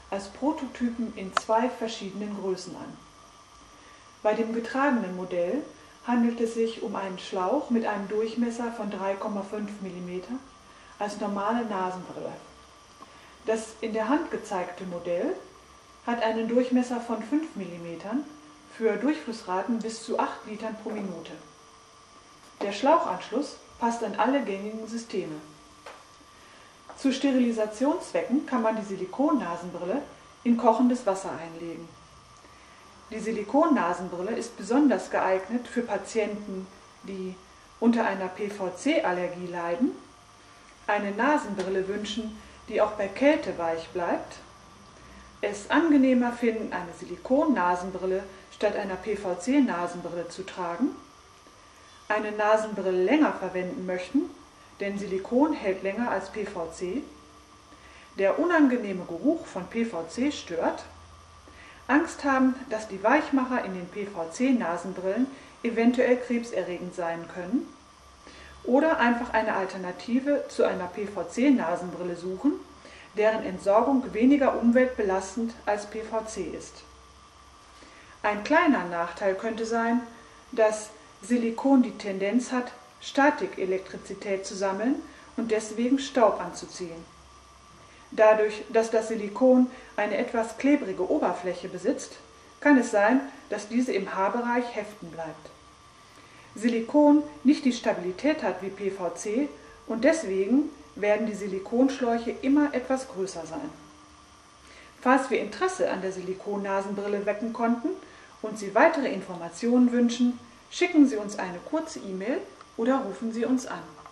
als Prototypen in 2 verschiedenen Größen an. Bei dem getragenen Modell handelt es sich um einen Schlauch mit einem Durchmesser von 3,5 mm als normale Nasenbrille. Das in der Hand gezeigte Modell hat einen Durchmesser von 5 mm für Durchflussraten bis zu 8 Litern pro Minute. Der Schlauchanschluss passt an alle gängigen Systeme. Zu Sterilisationszwecken kann man die Silikonnasenbrille in kochendes Wasser einlegen. Die Silikonnasenbrille ist besonders geeignet für Patienten, die unter einer PVC-Allergie leiden, eine Nasenbrille wünschen, die auch bei Kälte weich bleibt, es angenehmer finden, eine Silikonnasenbrille statt einer PVC-Nasenbrille zu tragen, eine Nasenbrille länger verwenden möchten, denn Silikon hält länger als PVC, der unangenehme Geruch von PVC stört, Angst haben, dass die Weichmacher in den PVC-Nasenbrillen eventuell krebserregend sein können oder einfach eine Alternative zu einer PVC-Nasenbrille suchen, deren Entsorgung weniger umweltbelastend als PVC ist. Ein kleiner Nachteil könnte sein, dass Silikon die Tendenz hat, Statikelektrizität zu sammeln und deswegen Staub anzuziehen. Dadurch, dass das Silikon eine etwas klebrige Oberfläche besitzt, kann es sein, dass diese im Haarbereich heften bleibt. Silikon nicht die Stabilität hat wie PVC und deswegen werden die Silikonschläuche immer etwas größer sein. Falls wir Interesse an der Silikonnasenbrille wecken konnten und Sie weitere Informationen wünschen, schicken Sie uns eine kurze E-Mail oder rufen Sie uns an.